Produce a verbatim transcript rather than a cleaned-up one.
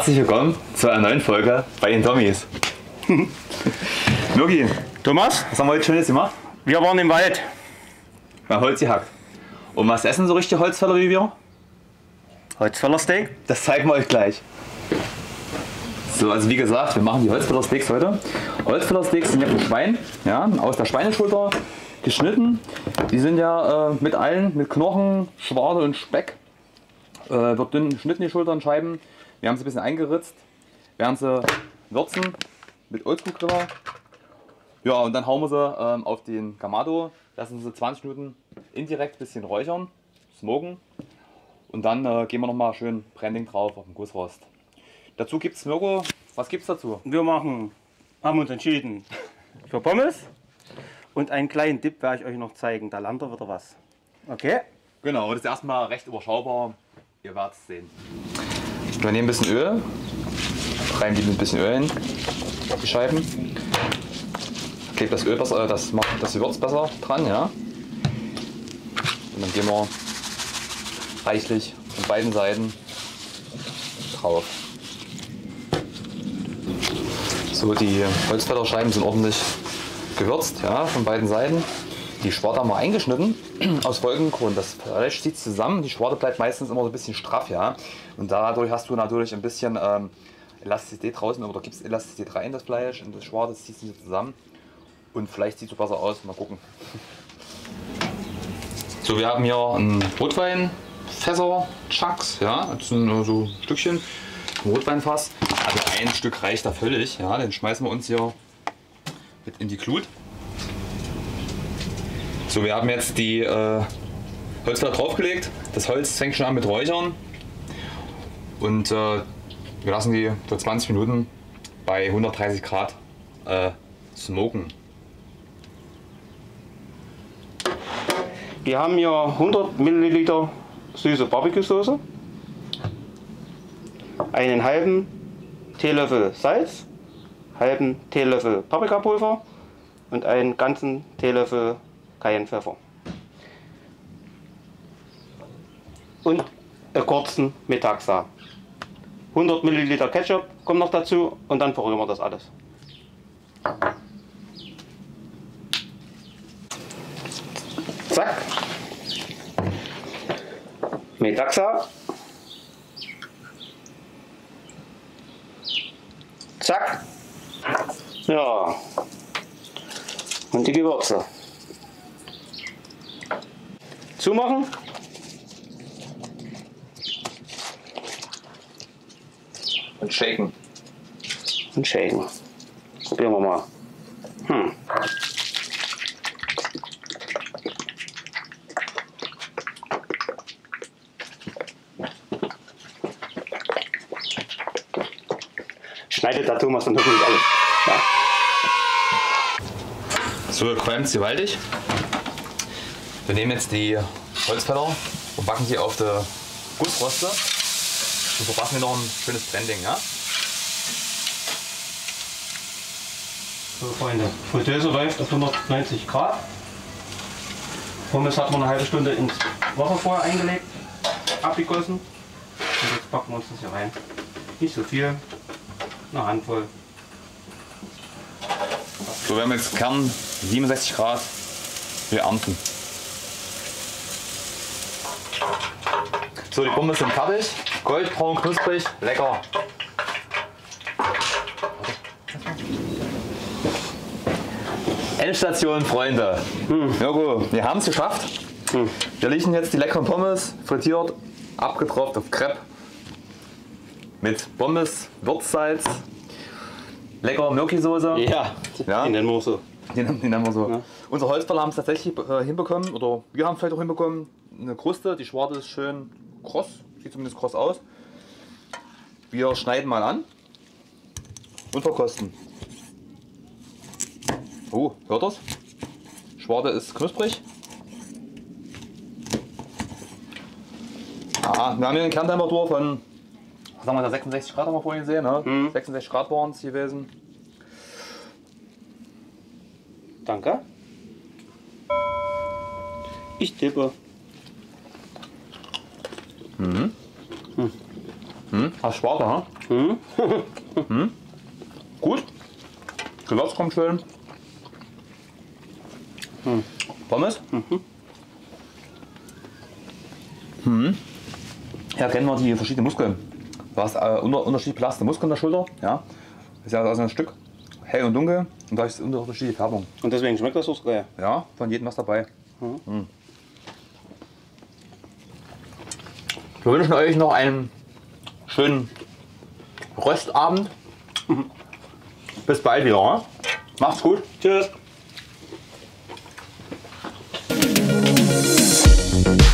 herzlich willkommen zu einer neuen Folge bei den Dommies. Mirki, Thomas, was haben wir heute Schönes gemacht? wir waren im Wald. Wir haben Holz gehackt. Und was essen so richtig Holzfäller wie wir? Holzfällersteak. Das zeigen wir euch gleich. So, also wie gesagt, wir machen die Holzfällersteaks heute. Holzfällersteaks sind ja vom Schwein, ja, aus der Schweineschulter geschnitten. Die sind ja äh, mit allen, mit Knochen, Schwarte und Speck. Äh, wird dünn geschnitten, die Schultern, Scheiben. Wir haben sie ein bisschen eingeritzt, werden sie würzen mit Oldschool-Griller. Ja, und dann hauen wir sie ähm, auf den Kamado, lassen sie zwanzig Minuten indirekt ein bisschen räuchern, smoken. Und dann äh, gehen wir nochmal schön Branding drauf auf den Gussrost. Dazu gibt es Mirko, was gibt's dazu? Wir machen, haben uns entschieden für Pommes und einen kleinen Dip werde ich euch noch zeigen. Da landet wieder was. Okay? Genau, das ist erstmal recht überschaubar. Ihr werdet es sehen. Wir nehmen ein bisschen Öl, reiben die mit ein bisschen Öl hin, die Scheiben. Klebt das Öl besser, das macht das Gewürz besser dran, ja. Und dann gehen wir reichlich von beiden Seiten drauf. So, die Holzfällerscheiben sind ordentlich gewürzt, ja, von beiden Seiten. Die Schwarte haben wir eingeschnitten, aus folgendem Grund. Das Fleisch zieht zusammen, die Schwarte bleibt meistens immer so ein bisschen straff, ja. Und dadurch hast du natürlich ein bisschen ähm, Elastizität draußen, oder gibst Elastizität rein, das Fleisch, und das Schwarte zieht sich zusammen. Und vielleicht sieht es so besser aus, mal gucken. So, wir haben hier ein Rotweinfässer, Chucks, ja, das sind nur so Stückchen, ein Rotweinfass. Also ein Stück reicht da völlig, ja, den schmeißen wir uns hier mit in die Glut. So, wir haben jetzt die äh, Holzfäller draufgelegt. Das Holz fängt schon an mit Räuchern. Und äh, wir lassen die für zwanzig Minuten bei hundertdreißig Grad äh, smoken. Wir haben hier hundert Milliliter süße Barbecue-Soße, einen halben Teelöffel Salz, halben Teelöffel Paprikapulver und einen ganzen Teelöffel Cayennepfeffer. Und einen kurzen Metaxa. hundert Milliliter Ketchup kommt noch dazu und dann verrühren wir das alles. Zack. Metaxa. Zack. Ja. Und die Gewürze. Zumachen. Und shaken. Und shaken. Probieren wir mal. Hm. Schneidet der Thomas dann natürlich alles. Ja. So, qualmt sie gewaltig. Wir nehmen jetzt die Holzfäller und backen sie auf der Gussroste. Und verpassen wir noch ein schönes Branding, ja? So Freunde, Fritteuse läuft auf hundertneunzig Grad. Pommes hat man eine halbe Stunde ins Wasser vorher eingelegt, abgegossen. Und jetzt packen wir uns das hier rein. Nicht so viel, eine Handvoll. So, wir haben jetzt Kern siebenundsechzig Grad. Wir ernten. So, die Pommes sind fertig. Goldbraun, knusprig, lecker. Endstation, Freunde. Hm. Mirko, wir haben es geschafft. Hm. Wir liegen jetzt die leckeren Pommes, frittiert, abgetropft auf Crepe. Mit Pommes, Würzsalz, lecker Gnocchi-Soße. Ja, ja, die nennen wir so. Den, den nennen wir so. Ja. Unser Holzfäller haben es tatsächlich äh, hinbekommen, oder wir haben es vielleicht auch hinbekommen. Eine Kruste, die Schwarte ist schön kross, sieht zumindest kross aus. Wir schneiden mal an und verkosten. Oh, hört das? Schwarte ist knusprig. Ah, wir haben hier eine Kerntemperatur von, was sagen wir da, sechsundsechzig Grad haben wir vorhin gesehen, ne? Mhm. sechsundsechzig Grad waren es gewesen. Danke. Ich tippe. Mhm. Hm. Hm, hast Sparte, ha? Mhm. hm. Gut. Gewürz kommt schön. Hm. Pommes. Mhm. Hm. Hier kennen wir die verschiedenen Muskeln. Du hast äh, unter, unterschiedlich belastete Muskeln in der Schulter. Ja. Das ist ja also ein Stück hell und dunkel und da ist unterschiedliche Färbung. Und deswegen schmeckt das so geil. Ja, von jedem was dabei. Mhm. Hm. Wir wünschen euch noch einen schönen Röstabend. Mhm. Bis bald wieder. Ja? Macht's gut. Tschüss.